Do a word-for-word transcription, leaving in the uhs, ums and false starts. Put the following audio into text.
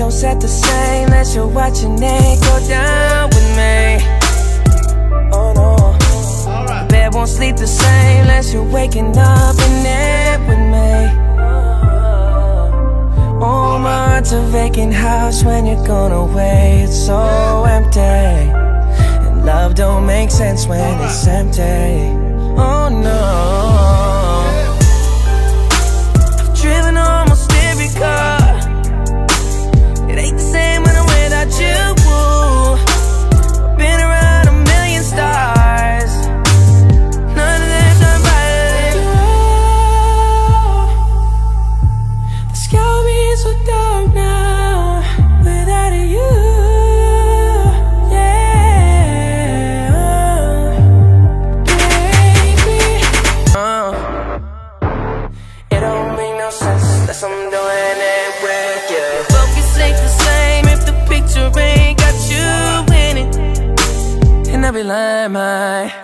don't set the same unless you're watching it go down with me. Oh no, the bed won't sleep the same unless you're waking up in it with me. Oh, my heart's a vacant house when you're gone away. It's so empty, and love don't make sense when it's empty. Oh no, I've driven almost every car. It ain't the same when I'm without you. I've been around a million stars. None of them shine brighter than you. The sky will be so dark now without you. Yeah, baby. Uh, it don't make no sense unless I'm doing it with you. Focus ain't the same if the picture ain't got you in it. And I'll be lying, my